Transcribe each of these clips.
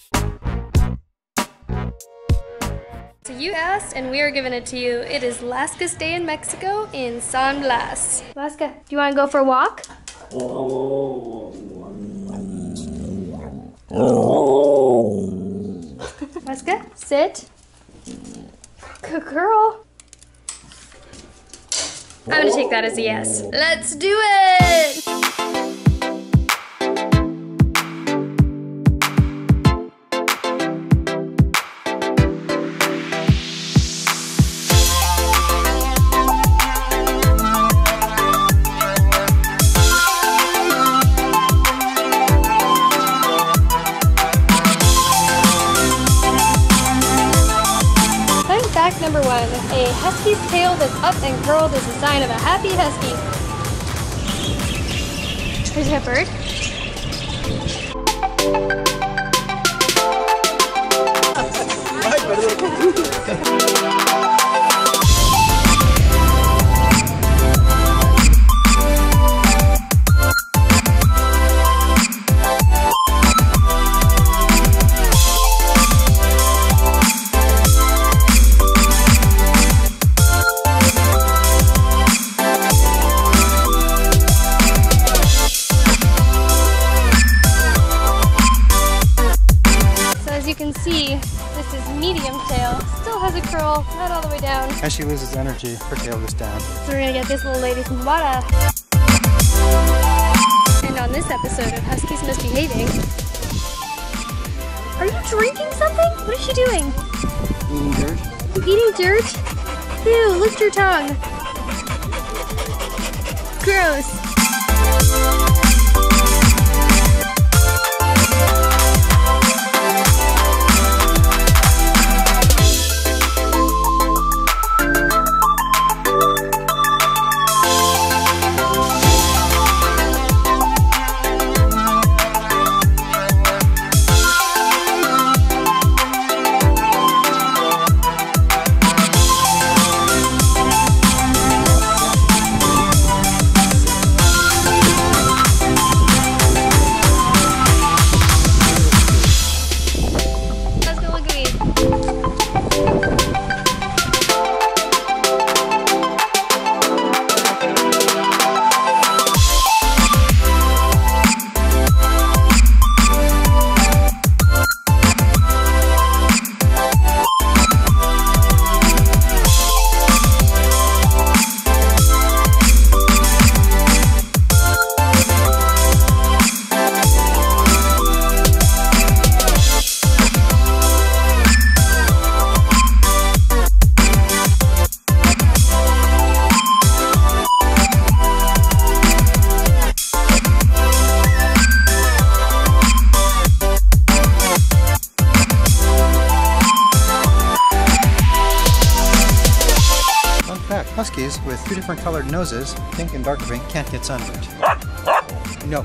So you asked and we are giving it to you. It is Laska's day in Mexico in San Blas. Laska, do you want to go for a walk? Laska, sit. Good girl. I'm gonna take that as a yes. Let's do it! Fact number 1, a husky's tail that's up and curled is a sign of a happy husky. There's that bird. You can see this is medium tail, still has a curl, not all the way down. As she loses energy, her tail goes down. So we're gonna get this little lady some water. And on this episode of Huskies Misbehaving, are you drinking something? What is she doing? Eating dirt. Eating dirt? Ew, lift your tongue. Gross. Huskies with 2 different colored noses, pink and darker pink, can't get sunburned. No.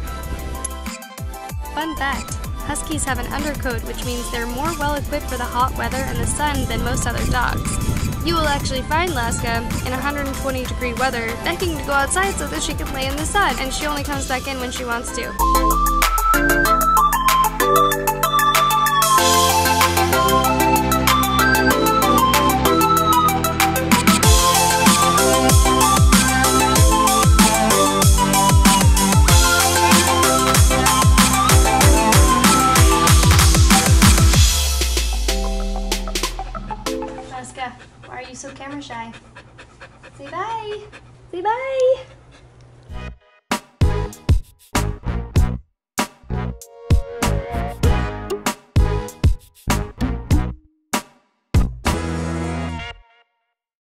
Fun fact, Huskies have an undercoat, which means they're more well equipped for the hot weather and the sun than most other dogs. You will actually find Laska in 120-degree weather begging to go outside so that she can lay in the sun, and she only comes back in when she wants to. Laska, why are you so camera shy? Say bye! Say bye!